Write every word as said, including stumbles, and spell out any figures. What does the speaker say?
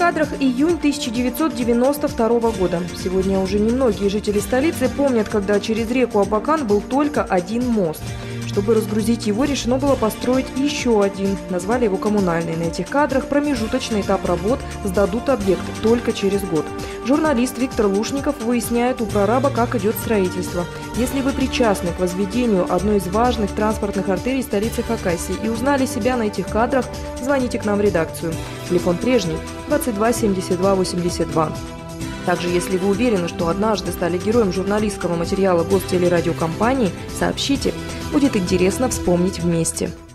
кадрах июнь тысяча девятьсот девяносто второго года. Сегодня уже немногие жители столицы помнят, когда через реку Абакан был только один мост. Чтобы разгрузить его, решено было построить еще один. Назвали его коммунальный. На этих кадрах промежуточный этап работ сдадут объект только через год. Журналист Виктор Лушников выясняет у прораба, как идет строительство. Если вы причастны к возведению одной из важных транспортных артерий столицы Хакасии и узнали себя на этих кадрах, звоните к нам в редакцию. Телефон прежний – двадцать два семьдесят два восемьдесят два. Также, если вы уверены, что однажды стали героем журналистского материала гостелерадиокомпании, сообщите. Будет интересно вспомнить вместе.